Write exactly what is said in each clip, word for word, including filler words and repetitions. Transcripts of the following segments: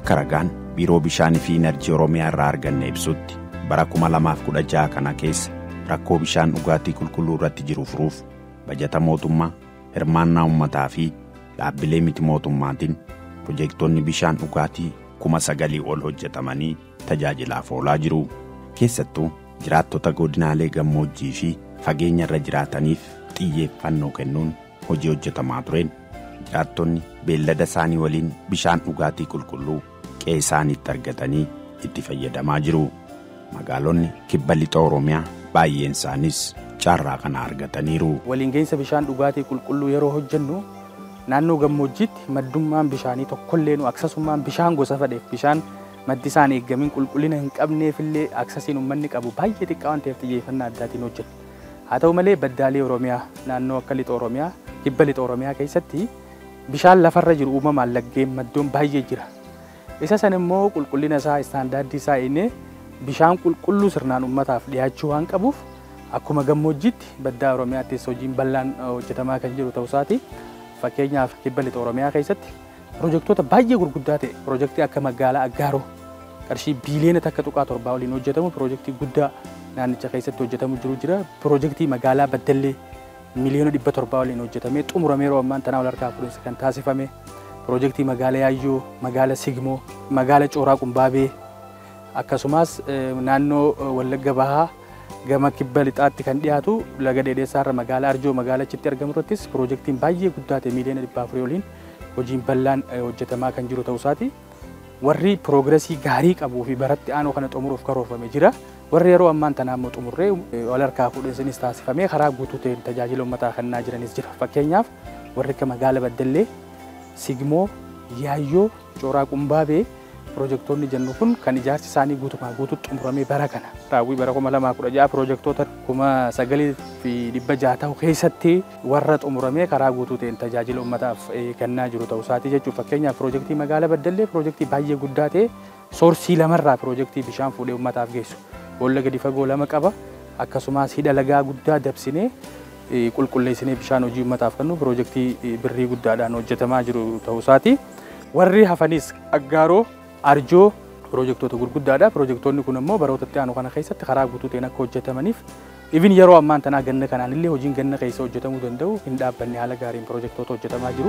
Akka ragaan biiroo bishaanii fi enerjii Oromiyaa irraa arganne ibsutti bara kuma lamaaf kudha jaha kana keessa rakkoo bishaan dhugaatii qulqulluu irratti jiru furuuf bajata mootummaa, hirmaannaa uummataa fi dhaabbilee miti mootummaatiin piroojektonni bishaan dhugaatii kuma sagalii ol hojjetamanii tajaajilaaf oolaa jiru. Keessattuu jiraattota godinaalee gammoojjii fi fageenya irra jiraataniif xiyyeeffannoo kennuun hojii hojjetamaa tureen jiraattonni beellada isaanii waliin bishaan dhugaatii qulqulluu qe'ee isaaniitti argatanii itti fayyadamaa jiru. Magaalonni kibba lixa Oromiyaa baay'een isaanis carraa kana argataniiru. Waliin gahinsa bishaan dhugaatii qulqulluu yeroo hojjennu naannoo gammoojjiitti maddummaan bishaanii tokkollee nu aksesummaan bishaan gosa fadheef bishaan maddi isaan eeggamiin qulqullina hin qabneefillee aksesiin uummanni qabu baay'ee xiqqaa waan ta'eef xiyyeeffannaa addaatiin hojjenna. Haa ta'u malee baddaalee Oromiyaa naannoo akka lixa Oromiyaa kibba lixa Oromiyaa keessatti bishaan lafarra jiru uumamaan laggeen maddoon baay'ee jira. Isa san immoo qulqullina isaa istaandardii isaa inni bishaan qulqulluu sirnaan uummataaf dhiyaachuu waan qabuuf akkuma gammoojjiitti baddaa Oromiyaattis hojiin bal'aan hojjetamaa kan jiru ta'uu isaati. Fakkeenyaaf kibba lixa Oromiyaa keessatti piroojektota baay'ee gurguddaa ta'e piroojektii akka magaalaa Aggaaroo qarshii biiliyoona takka tuqaa torbaa waliin hojjetamu piroojektii guddaa naannicha keessatti hojjetamu jiru jira. Piroojektii magaalaa Baddallee miliyoona dhibba torbaa waliin hojjetamee xumuramee yeroo ammaan tanaa wal harkaa fuudhinsa kan taasifame. Piroojektii magaalaa Yaayyoo, magaalaa Sigmoo, magaalaa Cooraa Qumbaabee akkasumas naannoo Wallagga Bahaa gama kibba lixaatti kan dhiyaatu laga Dheedheessaa irra magaalaa Arjoo magaalaa achitti argamu irrattis piroojektiin baay'ee guddaa ta'e miliyoona dhibba afurii waliin hojiin bal'aan hojjetamaa kan jiru ta'uu isaati. Warri piroogresii gaarii qabuu fi baratti aanoo kana xumuruuf karoorfame jira. Warri yeroo ammaan tanaa immoo xumurree wal harkaa fuudhinsinis taasifamee karaa guutuu ta'een tajaajila uummataa kennaa jiranis jira. Fakkeenyaaf warri akka magaalaa Baddallee, Sigmoo, Yaayyoo, Cooraa Qumbaabee piroojektoonni jennu kun kan ijaarsi isaanii guutumaa guutuutti xumuramee bara kana raawwii bara kuma lamaa kudha jaha piroojektoota kuma sagalii fi dhibba jaha ta'u keessatti warra xumuramee karaa guutuu ta'een tajaajila uummataaf kennaa jiru ta'uu isaati jechuudha. Fakkeenyaaf piroojektii magaalaa Baddallee piroojektii baay'ee guddaa ta'e soorsii lamarraa piroojektii bishaan fuudhee uummataaf geessu. Boolla gadi fagoo lama qaba. Akkasumas hidha lagaa guddaa dabsinee qulqulleessinee bishaan hojii uummataaf kennu piroojektii birrii guddaadhaan hojjetamaa jiru ta'uu isaati. Warri hafanis Aggaaroo, Arjoo piroojektoota gurguddaadha. Piroojektoonni kun immoo baroota itti aanu kana keessatti karaa guutuu ta'een akka hojjetamaniif even yeroo ammaan tanaa ganna kanaan illee hojiin ganna keessa hojjetamuu danda'u hin dhaabbanne haala gaariin piroojektoota hojjetamaa jiru.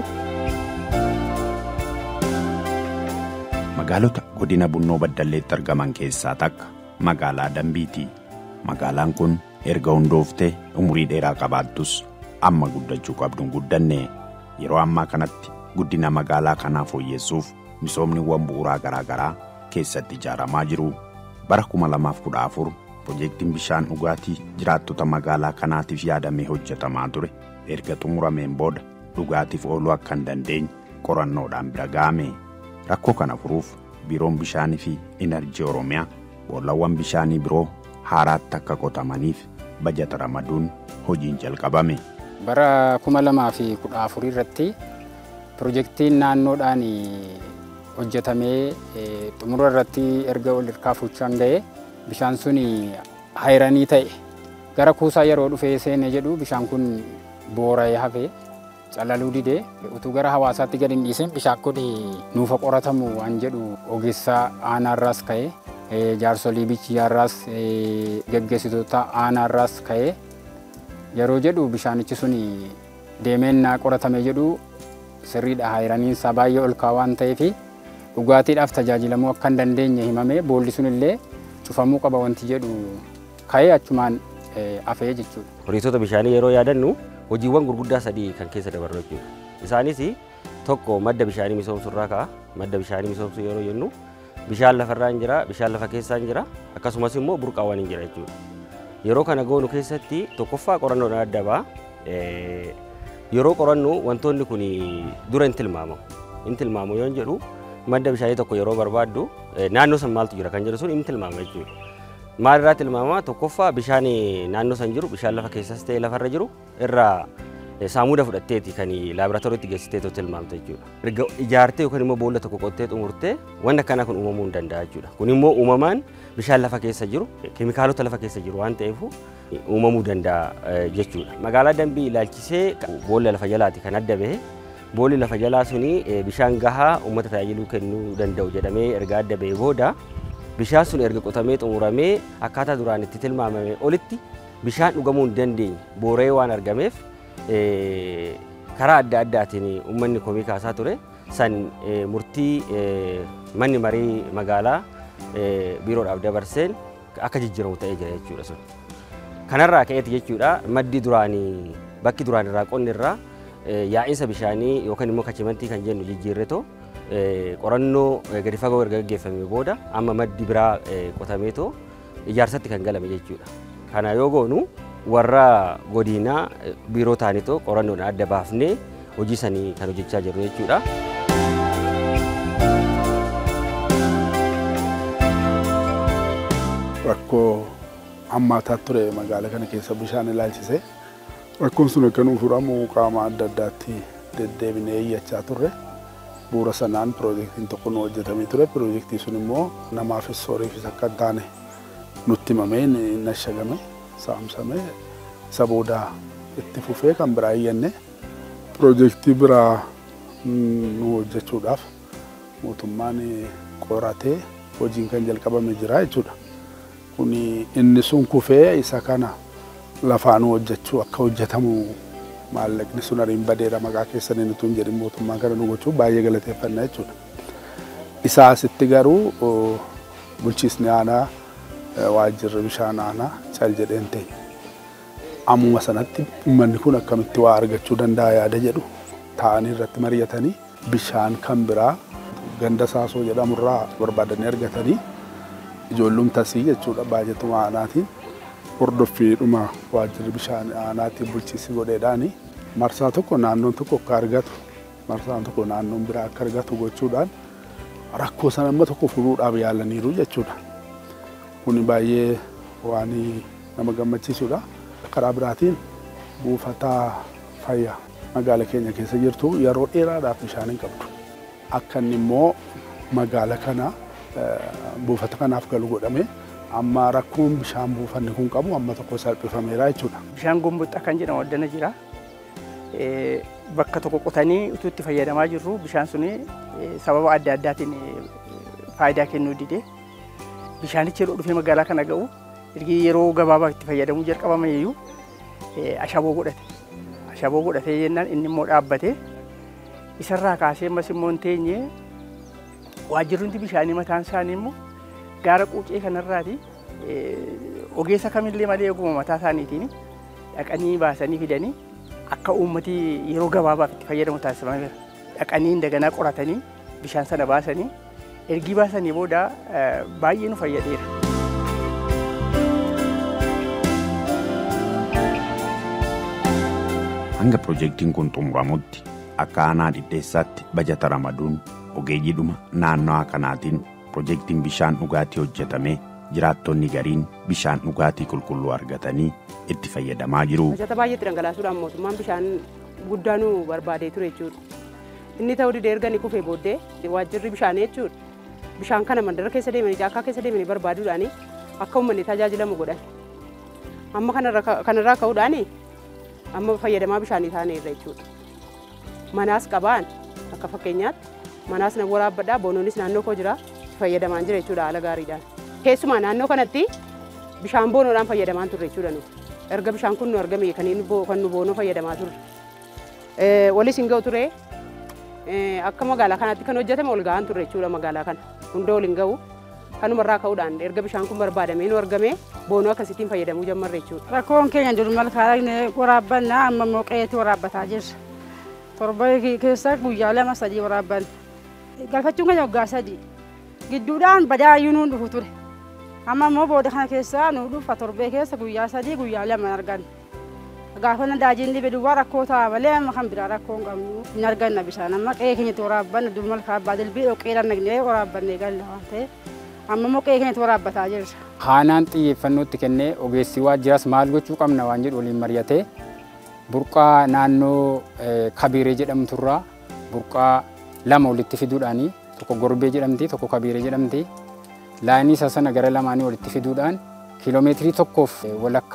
Magaalota godina Bunnoo Baddalleetti argaman keessaa takka magaalaa Dambiiti. Magaalaan kun erga hundooftee umurii dheeraa qabaattus amma guddachuu qabduun guddanne. Yeroo ammaa kanatti guddina magaalaa kanaa fooyyessuuf misoomniiwwan bu'uuraa garaa garaa keessatti ijaaramaa jiru. Bara kuma lamaaf kudha afur piroojektiin bishaan dhugaatii jiraattota magaalaa kanaatiif yaadamee hojjetamaa ture erga xumurameen booda dhugaatiif ooluu akka hin dandeenye qorannoodhaan bira ga'ame. Rakkoo kana furuuf biiroon bishaanii fi enerjii Oromiyaa boolawwan bishaanii biroo haaraatti akka qotamaniif bajata ramaduun hojiin jalqabame. Bara kuma lamaa fi kudha afur irratti piroojektiin naannoodhaan hojjetamee xumura irratti erga wal hirkaa fuuchaan ga'e bishaan sun hayranii ta'e gara kuusaa yeroo dhufee seene jedhu bishaan kun boora'ee hafee calaluu didee utuu gara hawaasaatti gadi hin dhiisin bishaan kun nuufa qoratamu waan jedhu ogeessaa aanaarraas ka'e jaarsolii bichiyyaarraas geggeessitoota aanaarraas ka'e yeroo jedhu bishaanichi sun deemeennaa qoratame jedhu sirriidha hayraniinsaa baay'ee ol ka'aa waan ta'eef dhugaatiidhaaf tajaajilamuu akka hin dandeenye himamee boolli sun illee cufamuu qaba wanti jedhu ka'ee achumaan hafee jechuudha. Horiisota bishaanii yeroo yaadannu hojiiwwan gurguddaa sadii kan keessa dabarru jechuudha. Isaanis tokko madda bishaanii misoomsuu irraa ka'a. Madda bishaanii misoomsuu yeroo jennu bishaan lafarraa hin jira, bishaan lafa keessaa hin jira, akkasumas immoo burqaawwan hin jira jechuudha. Yeroo kana goonu keessatti tokkoffaa qorannoodhaan adda ba'a. Yeroo qorannu wantoonni kun dura hin tilmaamamu. Hin tilmaamu yoo jedhu madda bishaanii tokko yeroo barbaaddu naannoo san maaltu jira kan jedhu sun hin tilmaama jechuudha. Maal irraa tilmaama? Tokkoffaa bishaan naannoo san jiru bishaan lafa keessas ta'e lafarra jiru irraa saamuda fudhatteeti kan laaboraatooriitti geessiteetu tilmaamta jechuudha. Erga ijaartee yookaan immoo boolla tokko qottee xumurtee wanti akkanaa kun uumamuu hin danda'a jechuudha. Kun immoo uumamaan bishaan lafa keessa jiru keemikaalota lafa keessa jiru waan ta'eef uumamuu danda'a jechuudha. Magaalaa Dambii ilaalchisee boolla lafa jalaati kan adda bahe boolli lafa jalaa suni bishaan gahaa uummata tajaajiluu kennuu danda'u jedhamee erga adda ba'ee booda bishaan sun erga qotamee xumuramee akkaataa duraan itti tilmaamame olitti bishaan dhugamuu hin dandeenye boora'ee waan argameef karaa adda addaatiin uummanni komii kaasaa ture san murtii manni marii magaalaa biiroodhaaf dabarseen akka jijjiiramu ta'ee jira jechuudha sun. Kanarraa ka'eeti jechuudha maddi duraanii bakki duraan irraa qonni irraa yaa'insa bishaanii yookaan immoo kachimantii kan jennu jijjiirretoo qorannoo gadi fagoo erga gaggeeffamee booda amma maddi biraa qotameetoo ijaarsatti kan galame jechuudha. Kana yoo goonu warra godinaa biiroo taanitoo qorannoodhaan adda baafnee hojii sanii kan hojjechaa jirru jechuudha. Rakkoo hammaataa ture magaalaa kana keessa bishaan ilaalchisee rakkoon sun akka nuuf furamu qaama adda addaatti deddeebinee iyyachaa turre. Bu'uura sanaan piroojeektiin tokko nu hojjetamee ture. Piroojeektii sun immoo namaafis sooriifis akka hin taane nutti himamee nashagame saamsame isa booda itti fufee kan biraa iyyannee piroojeektii biraa nu hojjechuudhaaf mootummaan qoratee hojiin kan jalqabame jira jechuudha. Kuni inni sun kufee isa kana lafaan hojjechuu akka hojjetamu maallaqni sun ariin badeera maqaa keessan inni tun jedhin mootummaan kana nu gochuu baay'ee galateeffannaa jechuudha. Isaa asitti garuu bulchiisni aanaa waajjirri bishaan aanaa cal jedheen ta'e. Ammuma sanatti uummanni kun akkamitti waa argachuu danda'a yaada jedhu taa'anii irratti mari'atanii bishaan kan biraa ganda saasoo jedhamurraa barbaadanii argatanii ijoollum tasii jechuudha baay'atuma aanaatiin hordoffiidhuma waajjirri bishaan aanaatiin bulchiisi godheedhaani marsaa tokko naannoon tokko akka argatu marsaan tokko naannoon biraa akka argatu gochuudhaan rakkoo sana amma tokko furuudhaaf yaalaniiru jechuudha. Kuni baay'ee waan nama gammachiisudha. Karaa biraatiin buufata fayyaa magaalaa keenya keessa jirtu yeroo dheeraadhaaf bishaan hin qabdu. Akka inni immoo magaalaa kana buufata kanaaf galu godhame amma rakkoon bishaan buufanni kun qabu amma tokko salphifameera jechuudha. Bishaan gomboxxa kan jedhamu addana jira. Bakka tokko qotanii utuu itti fayyadamaa jirru bishaan suni sababa adda addaatiin faayidaa kennuu didee bishaanichi yeroo dhufee magaalaa kana ga'u ergi yeroo gabaabaa itti fayyadamuu jalqabame iyyuu ashaboo godhate. Ashaboo godhatee jennaan inni immoo dhaabbate isarraa kaasee ammas immoo hin teenye waajjirri bishaanii mataan isaanii immoo gaara quucee kanarraati ogeessa kamillee malee oguma mataa isaaniitiin dhaqanii baasanii fidanii akka uummati yeroo gabaabaaf itti fayyadamu taasifameera. Dhaqanii indaganaa qoratanii bishaan sana baasanii ergi baasanii booda baay'ee nu fayyadeera. Hanga piroojeektiin kun xumuramutti akka aanaa dhidheessaatti bajata ramaduun ogeeyyiidhuma naannawaa kanaatiin piroojeektiin bishaan dhugaatii hojjetamee jiraattonni gariin bishaan dhugaatii qulqulluu argatanii itti fayyadamaa jiru. Bajata baay'eetti dhangalaasuudhaan mootummaan bishaan guddaa nu barbaadee ture jechuudha. Inni ta'uu didee erga ni kufee booddee waajjirri bishaanii jechuudha. Bishaan kana mandara keessa deemanii jaakkaa keessa deemanii barbaaduudhaan akka uummanni tajaajilamu godhan. Amma kanarraa ka'uudhaan amma fayyadamaa bishaanii taanee irra jechuudha. Manaas qabaan akka fakkeenyaatti manaas na waraabbadhaa boonoonis naannoo koo jira fayyadamaan jira jechuudha haala gaariidhaan. Keessumaa naannoo kanatti bishaan boonoodhaan fayyadamaan turre jechuudha nuti. Erga bishaan kun nu argame kan nu boonoo fayyadamaa turre. Walis hin ga'u ture akka magaalaa kanaatti kan hojjetame ol ga'an turre jechuudha magaalaa kana. Hunda ol hin ga'u kanumarraa ka'uudhaan erga bishaan kun barbaadamee nu argame boonoo akkasittiin fayyadamuu jalqabne jechuudha. Rakkoon keenya dur malkaadhaan waraabbannaa amma immoo qe'eetti waraabbataa jirra. Torba keessa guyyaa lama sadii waraabbanna. Galfachuun keenya waggaa sadii gidduudhaan badaayyuu nuun dhufu ture. Amma immoo booda kana keessa nu dhufa torbee keessa guyyaa sadii guyyaa lama arganna. Gaafa nadaajiin dhibe duwwaa rakkoo ta'a malee amma kan biraa rakkoo hin qabnu hin arganna bishaan amma qe'ee keenyatti waraabbanna dur malkaa abbaa dilbii dhoqqeedhaan nagnee waraabbannee galla waan ta'eef amma immoo qe'ee keenyatti waraabbataa jirra. Aanaan xiyyeeffannootti kennee ogeessi waajjiras maal gochuu qabna waan jedhu waliin mari'atee burqaa naannoo kabiiree jedhamturraa burqaa lama walitti fiduudhaanii tokko gorbee jedhamti tokko kabiiree jedhamti laayinii isa sana gara lamaanii walitti fiduudhaan kiiloomeetirii tokkoof walakkaa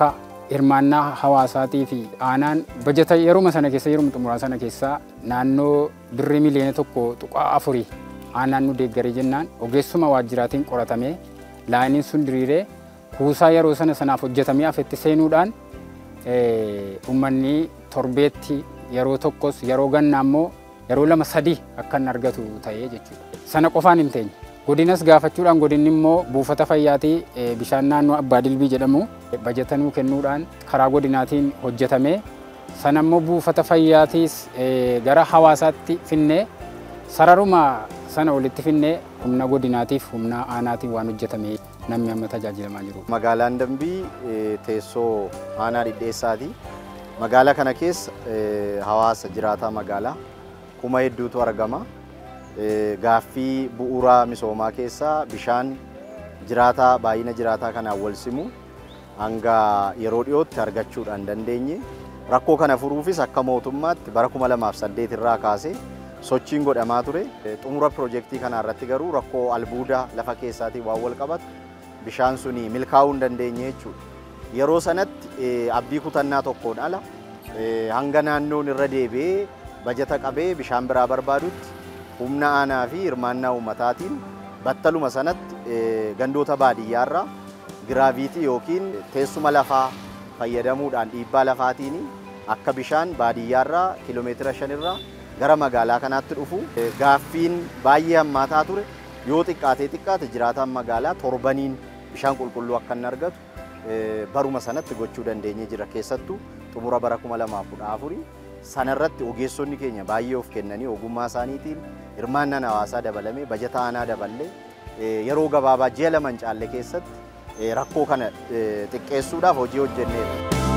hirmaannaa hawaasaatii fi aanaan bajeta yeruma sana keessa yeruma xumuraa sana keessa naannoo birrii miliyoona tokko tuqaa afurii aanaan nu deeggaree jennaan ogeessuma waajjiraatiin qoratamee laayiniin sun diriiree kuusaa yeroo sana sanaaf hojjetamee afetti seenuudhaan uummanni torbeetti yeroo tokkos yeroo gannaa immoo yeroo lama sadii akka inni argatu ta'ee jechuudha. Sana qofaan hin teenye. Godinas gaafachuudhaan godinni immoo buufata fayyaatii bishaan naannoo Abbaa Dilbii jedhamu bajeta nuu kennuudhaan karaa godinaatiin hojjetamee sana immoo buufata fayyaatiis gara hawaasaatti finnee sararuma sana walitti finnee humna godinaatiif humna aanaatiin waan hojjetamee namni amma tajaajilamaa jiru. Magaalaan Dambii teessoo aanaa Dhidheessaati. Magaalaa kana keessa hawaasa jiraataa magaalaa kuma hedduutu argama. Gaaffii bu'uuraa misoomaa keessaa bishaan jiraataa baay'ina jiraataa kanaan wal simu hanga yeroo dhiyootti argachuudhaan dandeenye rakkoo kana furuufis akka mootummaatti bara kuma lamaaf saddeet irraa kaasee sochiin godhamaa ture. Xumura piroojeektii kana irratti garuu rakkoo albuuda lafa keessaatiin waan wal qabatu bishaan suni milkaa'uu hin dandeenye jechuudha. Yeroo sanatti abdii kutannaa tokkoon ala hanga naannoon irra deebi'ee bajeta qabee bishaan biraa barbaadutti humna aanaa fi hirmaannaa uummataatiin battaluma sanatti gandoota baadiyyaarraa giraaviitii yookiin teessuma lafaa fayyadamuudhaan dhiibbaa lafaatiin akka bishaan baadiyyaarraa kiiloomeetira shanirraa gara magaalaa kanaatti dhufu gaaffiin baay'ee hammaataa ture. Yoo xiqqaatee xiqqaate jiraataan magaalaa torbaniin bishaan qulqulluu akka inni argatu baruma sanatti gochuu dandeenye jira. Keessattuu xumura bara kuma lamaaf kudha afurii sanarratti ogeessonni keenya baay'ee of kennanii ogummaa isaaniitiin hirmaannaan hawaasaa dabalamee bajeta aanaa daballee yeroo gabaabaa ji'a lama hin caalle keessatti rakkoo kana xiqqeessuudhaaf hojii hojjenneera.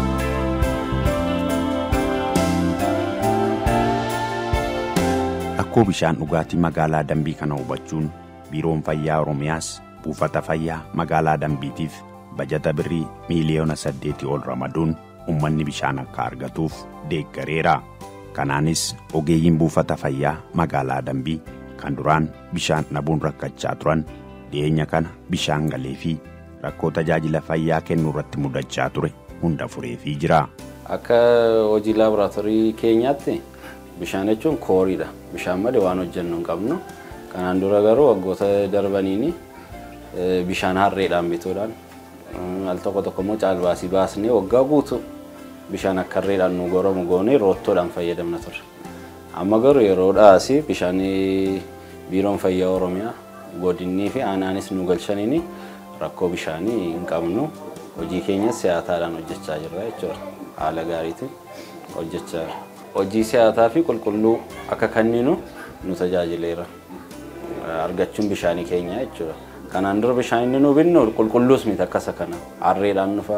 Rakkoo bishaan dhugaatii magaalaa Dambii kana hubachuun biiroon fayyaa Oromiyaas buufata fayyaa magaalaa Dambiitiif bajeta birrii miiliyoona saddeetii ol ramaduun uummanni bishaan akka argatuuf deeggareera. Kanaanis ogeeyyiin buufata fayyaa magaalaa Dambii kan duraan bishaan dhabuun rakkachaa turan dhiyeenya kana bishaan galee fi rakkoo tajaajila fayyaa kennuu irratti mudachaa ture hunda fureefii jira. Akka hojii laaboraatoorii keenyaatti bishaan jechuun kooriidha. Bishaan malee waan hojjennu hin qabnu. Kanaan dura garuu waggoota darbaniini bishaan harreedhaan bituudhaan al tokko tokko immoo caalbaasii baasnee waggaa guutuu bishaan akka harreedhaan nu goromu goonee roottoodhaan fayyadamna ture. Amma garuu yeroodhaas bishaan biiroon fayyaa Oromiyaa godinnii fi aanaanis nu galchaniini rakkoo bishaanii hin qabnu. Hojii keenyas siyaataadhaan hojjechaa jirra jechuudha. Haala gaariitiin hojjechaa jirra. Hojii siyaataa fi qulqulluu akka kenninu nu tajaajileera. Argachuun bishaanii keenya jechuudha. Kanaan dura bishaan inni nu binnu qulqulluus miti akkasa kana. Harreedhaan nufa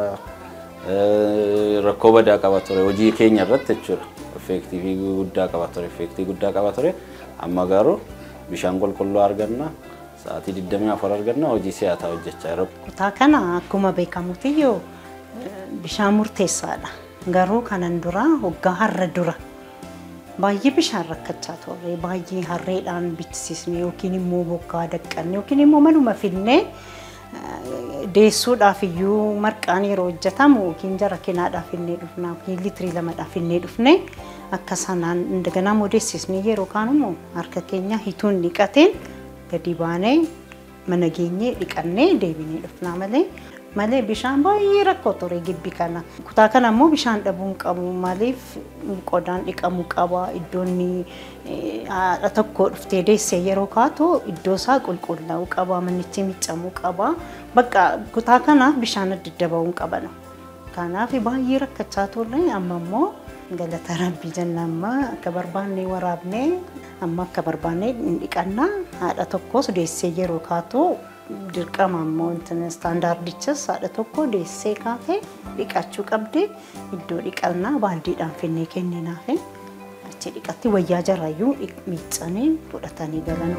rakkoo badaa qaba ture hojii keenya irratti jechuudha. Effektiivii guddaa qaba ture, effektii guddaa qaba ture. Amma garuu bishaan qulqulluu arganna. Sa'aatii digdamii afur arganna hojii siyaataa hojjechaa jirra. Kutaa kana akkuma beekamutti yoo bishaan murteessaadha. Garuu kanan dura waggaa har'a dura baay'ee bishaan rakkachaa turre baay'ee harreedhaan bichisiisne yookiin immoo bokkaa daqqanne yookiin immoo manuma finnee deessuudhaaf iyyuu marqaan yeroo hojjetamu yookiin jara kinaadhaaf finnee dhufna yookiin liitirii lamadhaaf finnee dhufne akka sanaan indaganaa modeessisnee yeroo kaanummoo harka keenya hituun dhiqateen gadi baanee mana geenyee dhiqannee deebinee dhufna malee malee bishaan baay'ee rakkoo ture gibbi kana. Kutaa kana immoo bishaan dhabuun qabu maaliif qodaan dhiqamuu qaba iddoonni haadha tokko dhuftee deessee yeroo kaatu iddoo isaa qulqullaa'uu qaba manichi miccamuu qaba. Bakka kutaa kana bishaan adda adda ba'uun qabana. Kanaaf baay'ee rakkachaa turre amma immoo galata rabbii jenna amma akka barbaanne waraabnee amma akka barbaanne dhiqannaa haadha tokkos deessee yeroo kaatu dirqama ammoo intan standardichas haadha tokko deessee kaatee dhiqachuu qabdi iddoo dhiqannaa baaldiidhaan finnee kenninaaf achi dhiqatti wayyaa jaraayyuu miiccanii fudhatanii galan.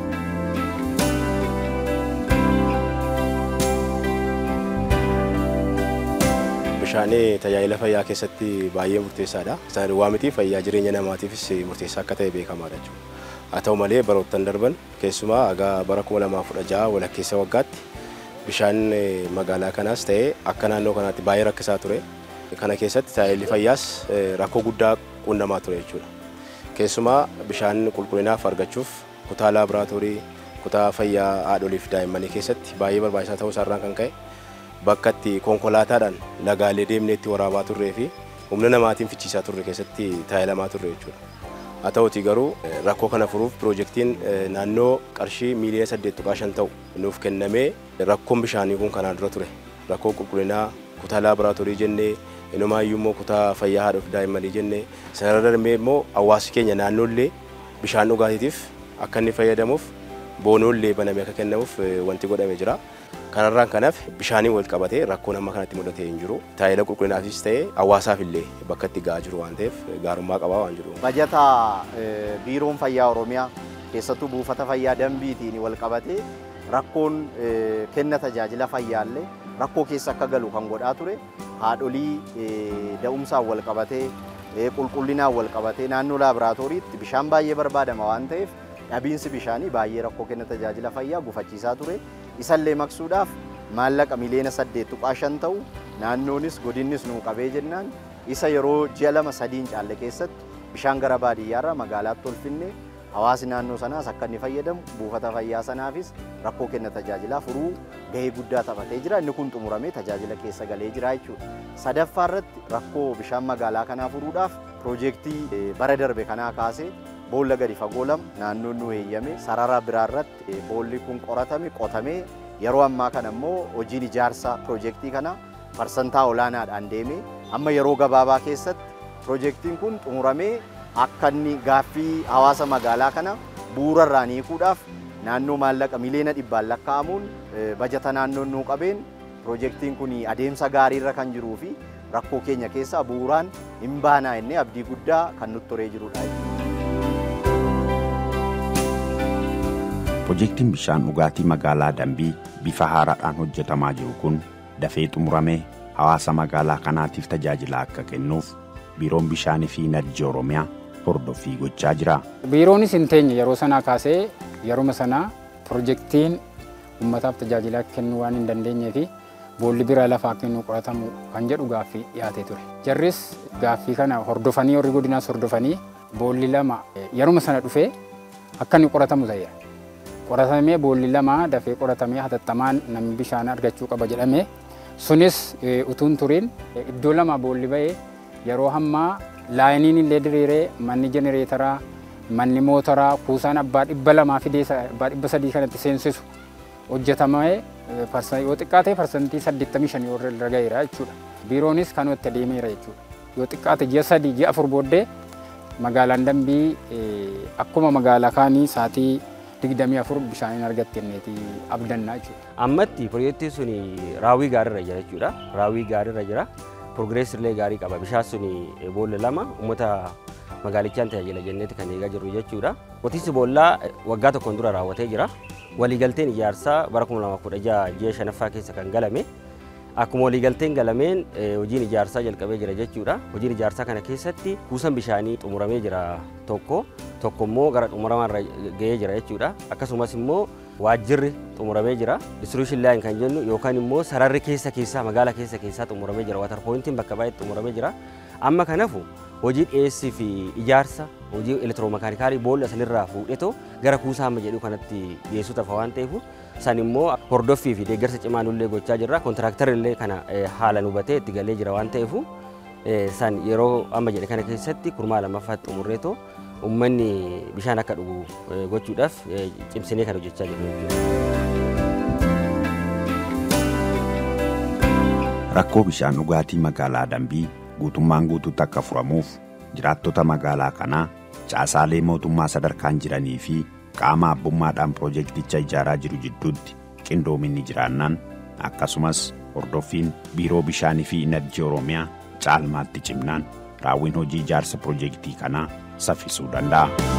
Bishaan tajaajila fayyaa keessatti baay'ee murteessaadha. Isaan waa miti fayyaa jireenya namaatiifis murteessaa akka ta'e beekamaadha jechuudha. Haa ta'u malee baroottan darban keessumaa haga bara kuma lamaaf kudha jaha walakkeessa waggaatti bishaan magaalaa kanaas ta'e akka naannoo kanaatti baay'ee rakkisaa ture. Kana keessatti tajaajilli fayyaas rakkoo guddaa qunnamaa ture jechuudha. Keessumaa bishaan qulqullinaaf argachuuf kutaa laaboraatoorii, kutaa fayyaa haadholiif daa'immanii keessatti baay'ee barbaachisaa ta'uu isaarraan kan ka'e bakka itti konkolaataadhaan lagaalee deemnee itti waraabaa turree fi humna namaatiin fichiisaa turre keessatti tajaajilamaa turre jechuudha. Haa ta'uutii garuu rakkoo kana furuuf piroojeektiin naannoo qarshii miiliyoona saddeet tuqaa shan ta'u nuuf kennamee rakkoon bishaanii kun kanaan dura ture. Rakkoo qulqullinaa kutaa laaboraatoorii jennee inumaayyuu immoo kutaa fayyaa haadholiif daa'immanii jennee sana darbee immoo hawaasi keenya naannoollee bishaan dhugaatiitiif akka inni fayyadamuuf boonoollee banamee akka kennamuuf wanti godhamee jira. Kanarraan kanaaf bishaanii wal qabatee rakkoon amma kanatti mudatee hin jiru. Tajaajila qulqullinaafis ta'ee hawaasaaf illee bakka itti ga'aa jiru waan ta'eef gaarummaa qabaa waan jiru. Bajata biiroon fayyaa Oromiyaa keessattuu buufata fayyaa dambiitiin wal qabatee rakkoon kenna tajaajila fayyaallee rakkoo keessa akka galu kan godhaa ture. Haadholii da'umsaan wal qabatee qulqullinaan wal qabatee naannoo laaboraatooriitti bishaan baay'ee barbaadama waan ta'eef dhabiinsi bishaanii baay'ee rakkoo kenna tajaajila fayyaa gufachiisaa ture. Isallee maqsuudhaaf maallaqa miliyoona saddeet tuqaa shan ta'u naannoonis godinnis nuu qabee jennaan isa yeroo ji'a lama sadiin caalle keessatti bishaan gara baadiyyaarraa magaalaatti tolfinne hawaasni naannoo sanaas akka inni fayyadamu buufata fayyaa sanaafis rakkoo kenna tajaajilaa furuu gahee guddaa taphatee jira. Inni kun xumuramee tajaajila keessa galee jira jechuudha. Sadaffaa irratti rakkoo bishaan magaalaa kanaa furuudhaaf piroojeektii bara darbe kanaa kaasee boolla gadi fagoo lama naannoon nu eeyyame sarara biraa irratti boolli kun qoratame qotamee yeroo ammaa kana immoo hojiin ijaarsa piroojeektii kana parsantaa olaanaadhaan deemee amma yeroo gabaabaa keessatti piroojeektiin kun xumuramee akka inni gaaffii hawaasa magaalaa kana bu'uurarraa hiikuudhaaf naannoo maallaqa miliyoona dhibbaan lakkaa'amuun bajata naannoon nuu qabeen piroojeektiin kun adeemsa gaariirra kan jiruu fi rakkoo keenya keessaa bu'uuraan hin baanaa jennee abdii guddaa kan nutti horee jirudha. Piroojeektiin bishaan dhugaatii magaalaa Dambii bifa haaraadhaan hojjetamaa jiru kun dafee xumuramee hawaasa magaalaa kanaatiif tajaajila akka kennuuf biiroon bishaanii fi enerjii Oromiyaa hordoffii gochaa jira. Biiroonis hin teenye yeroo sanaa kaasee yeroo sanaa piroojeektiin uummataaf tajaajila kennuu waan hin dandeenyee fi boolli biraa lafaa kennuu qoratamu kan jedhu gaaffii dhiyaatee ture. Jarris gaaffii kana hordofanii warri godinaas hordofanii boolli lama yeroo sana dhufee akka inni qoratamu ta'eera. Qoratamee boolli lama dafee qoratamee hatattamaan namni bishaan argachuu qaba jedhamee sunis utuun turiin iddoo lama boolli ba'ee yeroo hammaa laayiniin illee diriiree manni jenereetaraa manni mootoraa kuusaan abbaa dhibba lamaa fidee abbaa dhibba sadii kanatti seensisu hojjetamee yoo xiqqaate parsantii saddeettamii shanii irra ga'eera jechuudha. Biiroonis kanatti adeemeera jechuudha. Yoo xiqqaate ji'a sadii ji'a afur booddee magaalaan Dambii akkuma magaalaa kaanii saatii digdamii afur bishaan argatte jenneeti abdannaa jechuudha. Ammatti piroojeektiin sun raawwii gaariirra jira jechuudha. Raawwii gaariirra jira. Progreessillee gaarii qaba. Bishaan sun boolla lama uummata magaalichaan tajaajila jenneeti kan eegaa jirru jechuudha. Qotiinsi boollaa waggaa tokkoon dura raawwatee jira. Waliigalteen ijaarsaa bara kuma lamaaf kudha jaha ji'a shanaffaa keessa kan galame. Akkuma waliigalteen galameen hojiin ijaarsaa jalqabee jira jechuudha. Hojiin ijaarsaa kana keessatti kuusaan bishaanii xumuramee jira tokko. Tokko immoo gara xumuramarra ga'ee jira jechuudha. Akkasumas immoo waajjirri xumuramee jira. Distribution line kan jennu yookaan immoo sararri keessa keessaa magaalaa keessa keessaa xumuramee jira. Water pointiin bakka baay'eetti xumuramee jira. Amma kanaafuu hojii dhiyeessii fi ijaarsa hojii elektiroomakaanikaalii boolla sanirraa fuudhetoo gara kuusaa amma jedhu kanatti dhiyeessuu tafa waan ta'eef san immoo hordoffii fi deeggarsa cimaa nullee gochaa jirra. Kontiraaktarri illee kana haala hubatee itti galee jira waan ta'eef san yeroo amma jedhe kana keessatti kurmaa lammaffaatti xumurreetoo uummanni bishaan akka dhugu gochuudhaaf cimsinee kan hojjechaa jirru. Rakkoo bishaan dhugaatii magaalaa Dambii guutummaan guutuutti akka furamuuf jiraattota magaalaa kanaa caasaalee mootummaa sadarkaan jiranii fi qaama abbummaadhaan piroojeekticha ijaaraa jiru jidduutti qindoominni jiraannaan akkasumas hordoffiin biiroo bishaanii fi enerjii Oromiyaa caalmaatti cimnaan raawwiin hojii ijaarsa piroojeektii kanaa saffisuu danda'a.